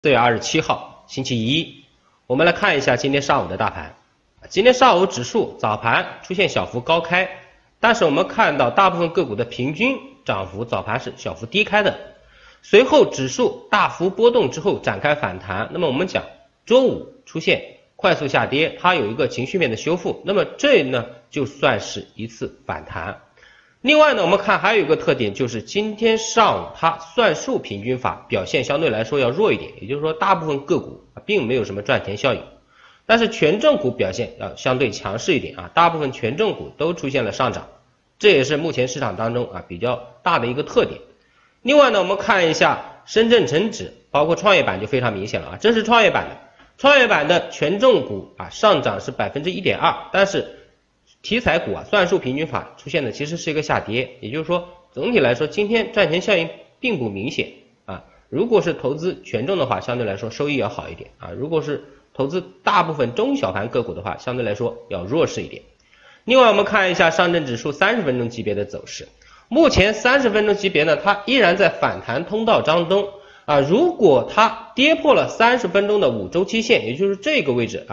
4月27号，星期一，我们来看一下今天上午的大盘。今天上午指数早盘出现小幅高开，但是我们看到大部分个股的平均涨幅早盘是小幅低开的。随后指数大幅波动之后展开反弹，那么我们讲周五出现快速下跌，它有一个情绪面的修复，那么这呢就算是一次反弹。另外呢，我们看还有一个特点，就是今天上午它算术平均法表现相对来说要弱一点，也就是说大部分个股并没有什么赚钱效应，但是权重股表现要相对强势一点啊，大部分权重股都出现了上涨，这也是目前市场当中比较大的一个特点。另外呢，我们看一下深圳成指，包括创业板就非常明显了啊，这是创业板的权重股上涨是 1.2%， 但是题材股算术平均法出现的其实是一个下跌，也就是说总体来说今天赚钱效应并不明显如果是投资权重的话，相对来说收益要好一点如果是投资大部分中小盘个股的话，相对来说要弱势一点。另外我们看一下上证指数30分钟级别的走势，目前30分钟级别呢，它依然在反弹通道当中如果它跌破了30分钟的5周期线，也就是这个位置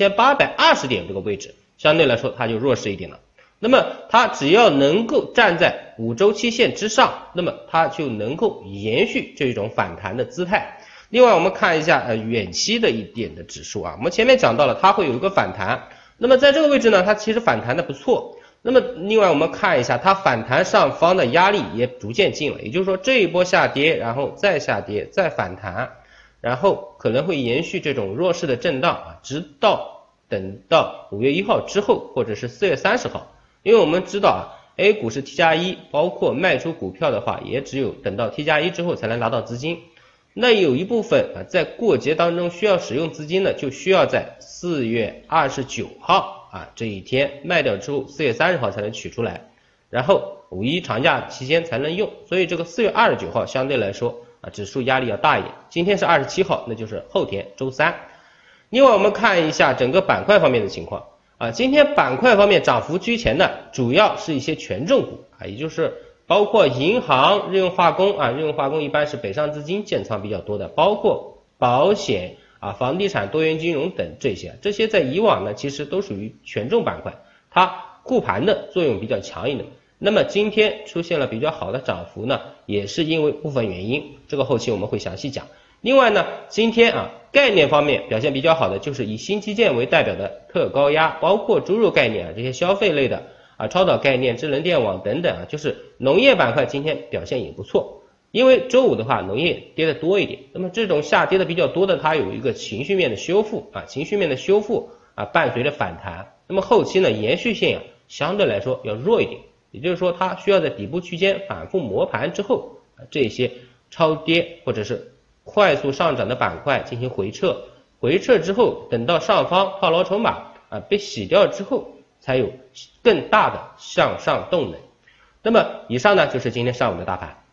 2820点这个位置，相对来说它就弱势一点了。那么它只要能够站在5周期线之上，那么它就能够延续这种反弹的姿态。另外我们看一下远期的一点的指数我们前面讲到了它会有一个反弹，那么在这个位置呢，它其实反弹的不错。那么另外我们看一下它反弹上方的压力也逐渐近了，也就是说这一波下跌，然后再下跌再反弹，然后可能会延续这种弱势的震荡直到等到5月1号之后，或者是4月30号。因为我们知道A 股是 T+1， 包括卖出股票的话也只有等到 T+1 之后才能拿到资金。那有一部分在过节当中需要使用资金的，就需要在4月29号这一天卖掉之后，4月30号才能取出来，然后5一长假期间才能用，所以这个4月29号相对来说指数压力要大一点。今天是27号，那就是后天周三。另外我们看一下整个板块方面的情况今天板块方面涨幅居前的主要是一些权重股也就是包括银行、日用化工日用化工一般是北上资金建仓比较多的，包括保险房地产、多元金融等这些在以往呢其实都属于权重板块，它护盘的作用比较强一点。那么今天出现了比较好的涨幅呢，也是因为部分原因，这个后期我们会详细讲。另外呢，今天概念方面表现比较好的就是以新基建为代表的特高压，包括猪肉概念这些消费类的超导概念、智能电网等等就是农业板块今天表现也不错。因为周五的话农业跌的多一点，那么这种下跌的比较多的，它有一个情绪面的修复伴随着反弹，那么后期呢延续性相对来说要弱一点，也就是说它需要在底部区间反复磨盘之后这些超跌或者是快速上涨的板块进行回撤之后，等到上方套牢筹码被洗掉之后，才有更大的向上动能。那么以上呢就是今天上午的大盘。